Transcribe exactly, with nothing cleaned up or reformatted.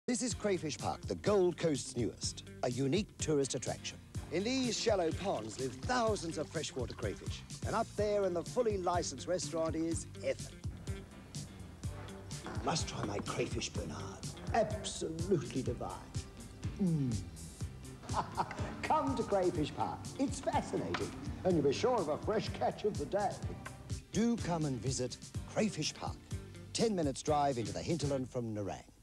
This is Crayfish Park, the Gold Coast's newest, a unique tourist attraction. In these shallow ponds live thousands of freshwater crayfish, and up there in the fully licensed restaurant is heaven. You must try my crayfish Bernard. Absolutely divine. Mm. Come to Crayfish Park. It's fascinating, and you'll be sure of a fresh catch of the day. Do come and visit Crayfish Park. Ten minutes drive into the hinterland from Nerang.